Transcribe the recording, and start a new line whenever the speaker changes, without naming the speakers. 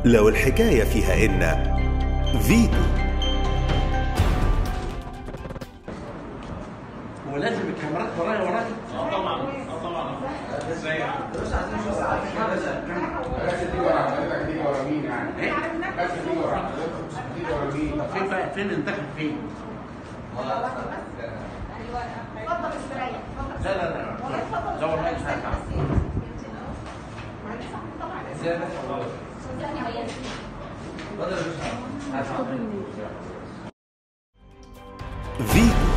لو الحكاية فيها إن فيتو.
هو لازم الكاميرات ورايا
طبعا ازاي يعني؟
بس دي ورا حضرتك، دي ورا مين يعني؟
ايه؟
بس دي ورا حضرتك، دي ورا مين؟
فين انتخب فين؟
اتفضل استريح.
لا زور ما ينفعش.
ازاي بس
فيتو.